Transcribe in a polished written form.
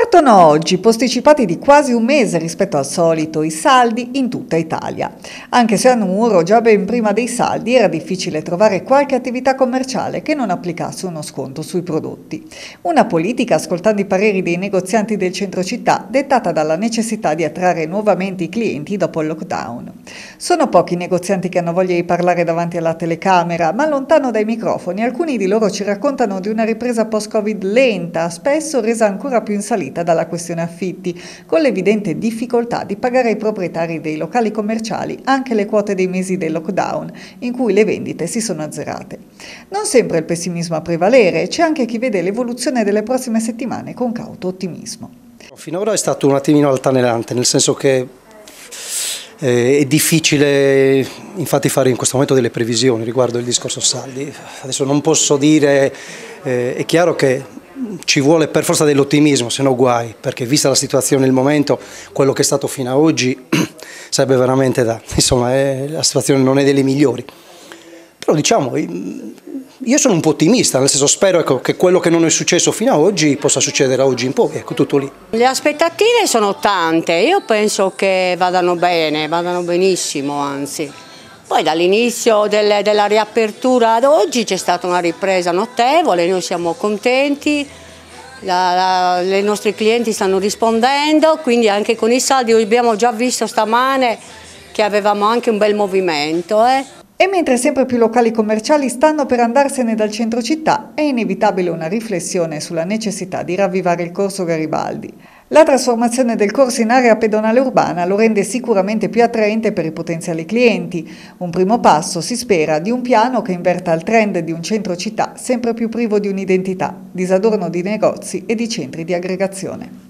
Partono oggi, posticipati di quasi un mese rispetto al solito, i saldi in tutta Italia. Anche se a Nuoro, già ben prima dei saldi, era difficile trovare qualche attività commerciale che non applicasse uno sconto sui prodotti. Una politica, ascoltando i pareri dei negozianti del centro città, dettata dalla necessità di attrarre nuovamente i clienti dopo il lockdown. Sono pochi i negozianti che hanno voglia di parlare davanti alla telecamera, ma lontano dai microfoni alcuni di loro ci raccontano di una ripresa post-Covid lenta, spesso resa ancora più in salita dalla questione affitti, con l'evidente difficoltà di pagare ai proprietari dei locali commerciali anche le quote dei mesi del lockdown, in cui le vendite si sono azzerate. Non sempre il pessimismo a prevalere, c'è anche chi vede l'evoluzione delle prossime settimane con cauto ottimismo. Finora è stato un attimino altalenante, nel senso che è difficile infatti fare in questo momento delle previsioni riguardo il discorso saldi. Adesso non posso dire, è chiaro che ci vuole per forza dell'ottimismo, se no guai, perché vista la situazione nel momento, quello che è stato fino ad oggi sarebbe veramente insomma, la situazione non è delle migliori. Però diciamo, io sono un po' ottimista, nel senso spero che quello che non è successo fino ad oggi possa succedere oggi in poi, ecco, tutto lì. Le aspettative sono tante, io penso che vadano bene, vadano benissimo anzi. Poi dall'inizio della riapertura ad oggi c'è stata una ripresa notevole, noi siamo contenti, i nostri clienti stanno rispondendo, quindi anche con i saldi abbiamo già visto stamane che avevamo anche un bel movimento. E mentre sempre più locali commerciali stanno per andarsene dal centro città, è inevitabile una riflessione sulla necessità di ravvivare il Corso Garibaldi. La trasformazione del corso in area pedonale urbana lo rende sicuramente più attraente per i potenziali clienti. Un primo passo, si spera, di un piano che inverta il trend di un centro città sempre più privo di un'identità, disadorno di negozi e di centri di aggregazione.